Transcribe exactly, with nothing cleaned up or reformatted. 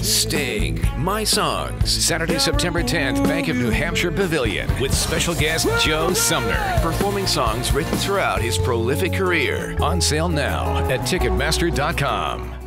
Sting, My Songs, Saturday, September tenth, Bank of New Hampshire Pavilion, with special guest Joe Sumner, performing songs written throughout his prolific career. On sale now at Ticketmaster dot com.